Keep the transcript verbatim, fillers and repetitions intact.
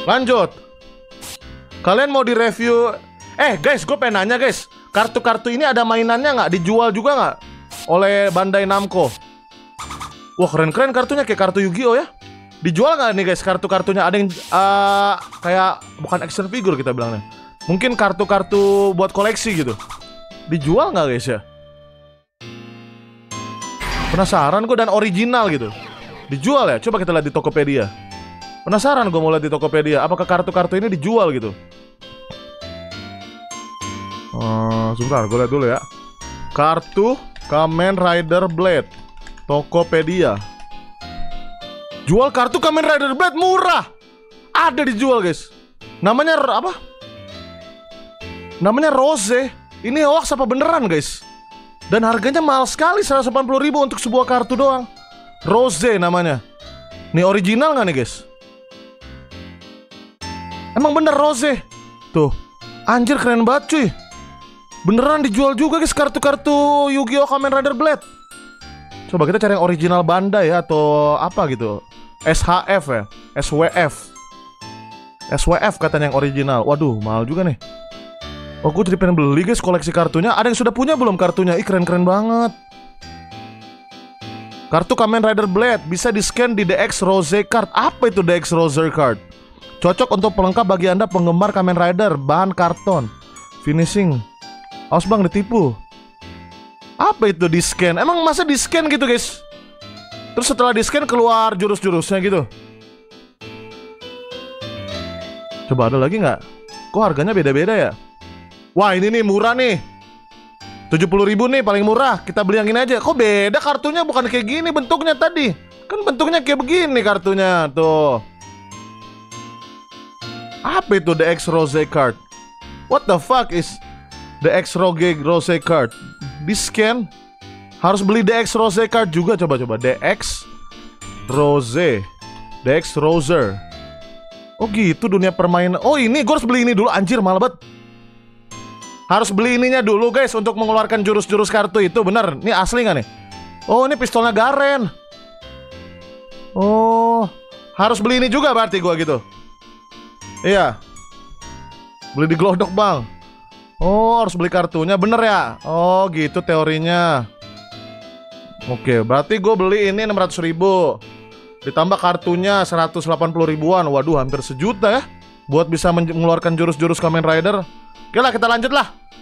Lanjut. Kalian mau direview? Eh guys, gue pengen nanya guys, kartu-kartu ini ada mainannya nggak? Dijual juga nggak oleh Bandai Namco? Wah keren-keren kartunya, kayak kartu Yu-Gi-Oh ya. Dijual nggak nih guys kartu-kartunya? Ada yang uh, kayak bukan action figure kita bilangnya, mungkin kartu-kartu buat koleksi gitu. Dijual nggak guys ya? Penasaran gue, dan original gitu. Dijual ya? Coba kita lihat di Tokopedia. Penasaran gue mau lihat di Tokopedia, apakah kartu-kartu ini dijual gitu. Uh, sebentar, gue lihat dulu ya. Kartu Kamen Rider Blade, Tokopedia. Jual kartu Kamen Rider Blade murah. Ada dijual guys. Namanya apa? Namanya Rose. Ini hoax apa beneran guys? Dan harganya mahal sekali, seratus delapan puluh ribu untuk sebuah kartu doang. Rose namanya. Nih original gak nih guys? Emang bener Rose. Tuh, anjir keren banget cuy. Beneran dijual juga guys kartu-kartu Yu-Gi-Oh! Kamen Rider Blade. Coba kita cari yang original Bandai ya, atau apa gitu. S H F ya, S W F. S W F katanya yang original. Waduh, mahal juga nih. Oh, gue jadi pengen beli guys koleksi kartunya. Ada yang sudah punya belum kartunya? Ih, keren-keren banget. Kartu Kamen Rider Blade bisa di-scan di D X Rose Card. Apa itu D X Rose Card? Cocok untuk pelengkap bagi Anda penggemar Kamen Rider. Bahan karton. Finishing. Awas bang, ditipu. Apa itu di-scan? Emang masa di-scan gitu guys? Terus setelah di-scan keluar jurus-jurusnya gitu? Coba ada lagi nggak? Kok harganya beda-beda ya? Wah ini nih murah nih, tujuh puluh ribu nih paling murah. Kita beli yang ini aja. Kok beda kartunya, bukan kayak gini bentuknya tadi. Kan bentuknya kayak begini kartunya. Tuh. Apa itu D X Rose Card? What the fuck is D X Rose Card? Di scan. Harus beli D X Rose Card juga. Coba-coba D X Rose, D X Roser. Oh gitu dunia permainan. Oh ini gue harus beli ini dulu. Anjir mahal banget. Harus beli ininya dulu guys untuk mengeluarkan jurus-jurus kartu itu. Bener, ini asli gak nih? Oh ini pistolnya Garen. Oh, harus beli ini juga berarti gua gitu. Iya. Beli di Glodok bang. Oh harus beli kartunya, bener ya? Oh gitu teorinya. Oke, berarti gue beli ini enam ratus ribu. Ditambah kartunya seratus delapan puluh ribuan. Waduh hampir sejuta ya buat bisa mengeluarkan jurus-jurus Kamen Rider. Oke lah kita lanjut lah.